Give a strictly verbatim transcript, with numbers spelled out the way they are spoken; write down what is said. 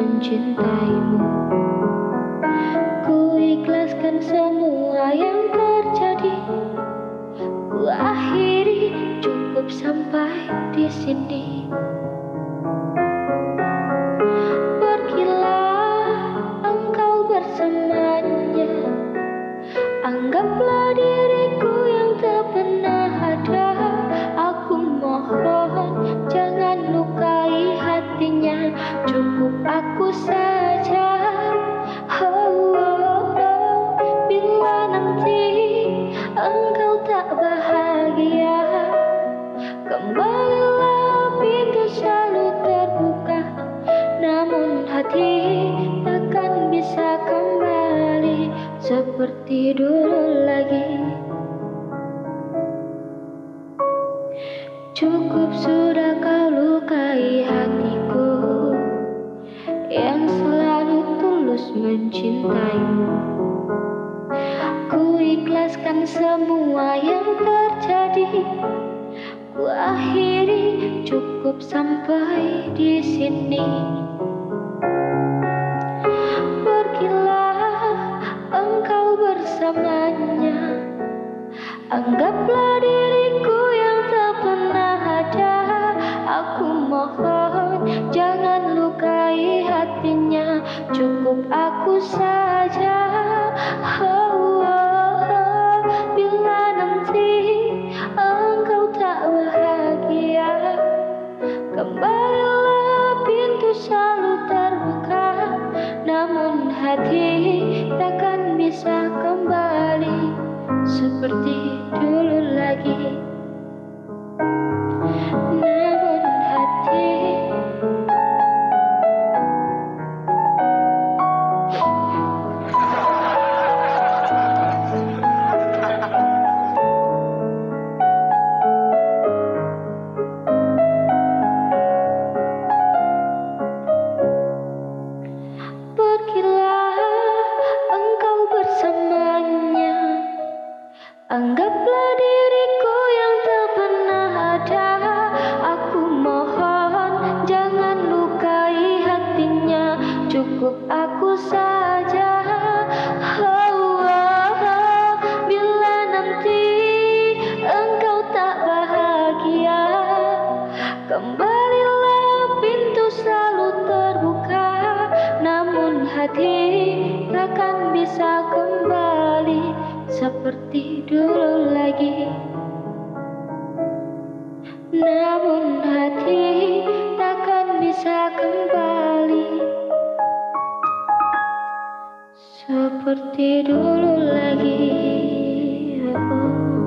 mencintaimu. Ku ikhlaskan semua yang terjadi. Ku akhiri, cukup sampai di sini. Pergilah engkau bersamanya. Anggaplah diriku yang tak pernah ada. Aku mohon jangan lukai hatinya. Cukup aku saja. Oh, oh, oh. Bila nanti engkau tak bahagia, kembalilah, pintu selalu terbuka. Namun hati takkan bisa kembali seperti dulu lagi. Cukup sudah kau lukai hatiku yang selalu tulus mencintaimu. Ku ikhlaskan semua yang terjadi. Ku akhiri, cukup sampai di sini. Pergilah engkau bersamanya. Anggaplah diriku yang tak pernah ada. Aku mohon jangan lukai hatinya. Cukup aku saja. Oh, oh, oh. Bila nanti engkau tak bahagia, kembalilah, pintu selalu terbuka. Namun hati takkan bisa kembali seperti dulu lagi. Namun hati pergilah engkau bersamanya. Anggaplah diriku yang tak pernah ada. Aku mohon jangan lukai hatinya. Cukup aku saja. Oh, oh, oh. Bila nanti engkau tak bahagia, kembalilah, pintu selalu terbuka. Namun hati takkan bisa kembali seperti dulu lagi. Namun hati takkan bisa kembali seperti dulu lagi. Oh.